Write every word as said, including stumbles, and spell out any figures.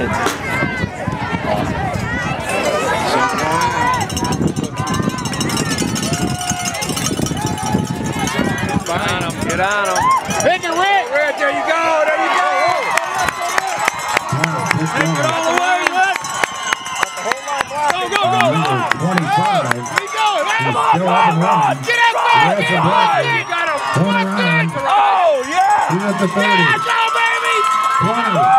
kids. Awesome. Get on him. Get on him. Pick and Rick. Rick, there you go. There you go. Take it all the way, Rick. Go, go, go, go. twenty-five. Here we go. Come on, Still come up and on. running. Get out there. Get on. You got him. Going around. Oh, yeah. He's at the thirty. Yeah, go, baby. twenty.